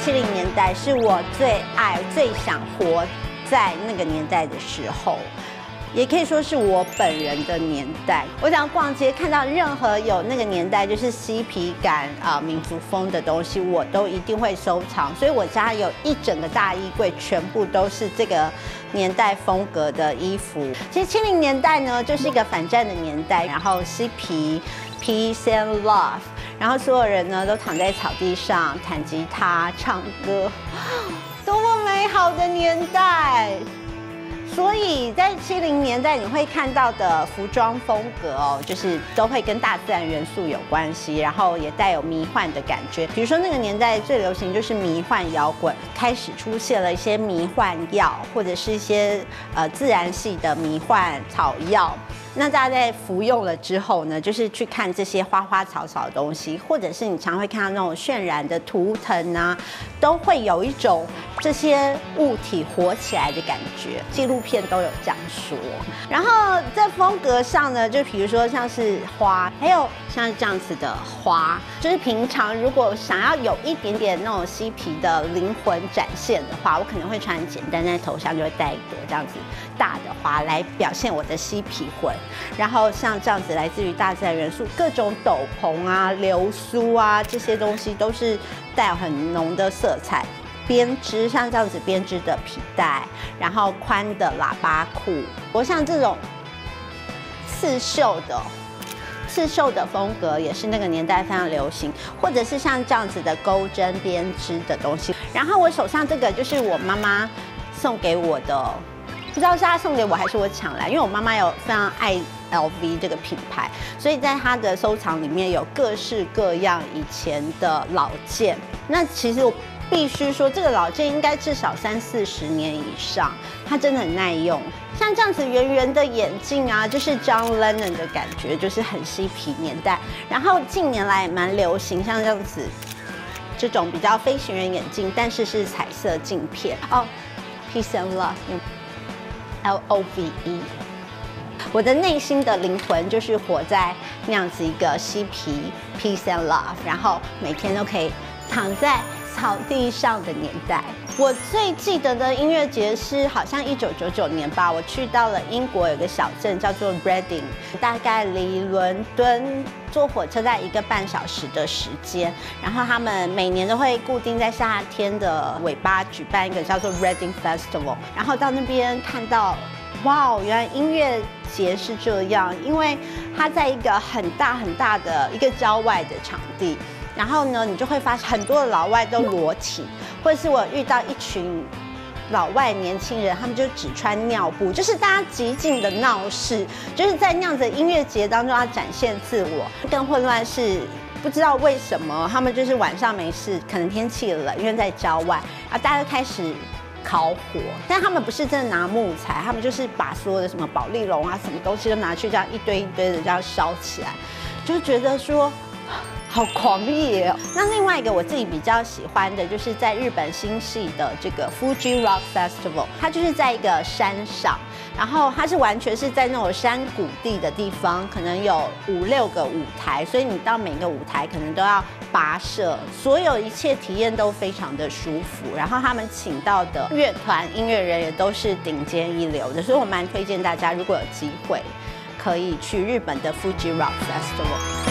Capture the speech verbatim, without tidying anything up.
七零年代是我最爱、最想活在那个年代的时候。 也可以说是我本人的年代。我想逛街看到任何有那个年代就是嬉皮感啊、呃、民族风的东西，我都一定会收藏。所以我家有一整个大衣柜，全部都是这个年代风格的衣服。其实七零年代呢，就是一个反战的年代，然后嬉皮 ，peace and love， 然后所有人呢都躺在草地上弹吉他、唱歌，多么美好的年代！ 所以在七零年代，你会看到的服装风格哦，就是都会跟大自然元素有关系，然后也带有迷幻的感觉。比如说那个年代最流行就是迷幻摇滚，开始出现了一些迷幻药，或者是一些呃自然系的迷幻草药。 那大家在服用了之后呢，就是去看这些花花草草的东西，或者是你常会看到那种渲染的图腾啊，都会有一种这些物体活起来的感觉。纪录片都有这样说。然后在风格上呢，就比如说像是花，还有像这样子的花，就是平常如果想要有一点点那种嬉皮的灵魂展现的话，我可能会穿很简单，在头上就会戴一朵这样子大的花来表现我的嬉皮魂。 然后像这样子来自于大自然元素，各种斗篷啊、流苏啊这些东西都是带有很浓的色彩。编织像这样子编织的皮带，然后宽的喇叭裤，我像这种刺绣的。 刺绣的风格也是那个年代非常流行，或者是像这样子的钩针编织的东西。然后我手上这个就是我妈妈送给我的。 不知道是他送给我还是我抢来，因为我妈妈有非常爱 L V 这个品牌，所以在她的收藏里面有各式各样以前的老件。那其实我必须说，这个老件应该至少三四十年以上，它真的很耐用。像这样子圆圆的眼镜啊，就是 John Lennon 的感觉，就是很嬉皮年代。然后近年来也蛮流行，像这样子这种比较飞行员眼镜，但是是彩色镜片哦 ，Peace and Love。 L O V E， 我的内心的灵魂就是活在那样子一个嬉皮 peace and love， 然后每天都可以躺在草地上的年代。我最记得的音乐节是好像一九九九年吧，我去到了英国有个小镇叫做 Reading， 大概离伦敦坐火车在一个半小时的时间。然后他们每年都会固定在夏天的尾巴举办一个叫做 Reading Festival， 然后到那边看到，哇，原来音乐节是这样，因为它在一个很大很大的一个郊外的场地。 然后呢，你就会发现很多的老外都裸体，或者是我遇到一群老外年轻人，他们就只穿尿布，就是大家极尽的闹事，就是在那样子的音乐节当中要展现自我。更混乱是不知道为什么，他们就是晚上没事，可能天气冷，因为在郊外，然后大家就开始烤火，但他们不是真的拿木材，他们就是把所有的什么保丽龙啊，什么东西都拿去这样一堆一堆的这样烧起来，就觉得说。 好狂野哦！那另外一个我自己比较喜欢的，就是在日本新系的这个 Fuji Rock Festival， 它就是在一个山上，然后它是完全是在那种山谷地的地方，可能有五六个舞台，所以你到每个舞台可能都要跋涉，所有一切体验都非常的舒服。然后他们请到的乐团音乐人也都是顶尖一流的，所以我蛮推荐大家，如果有机会可以去日本的 Fuji Rock Festival。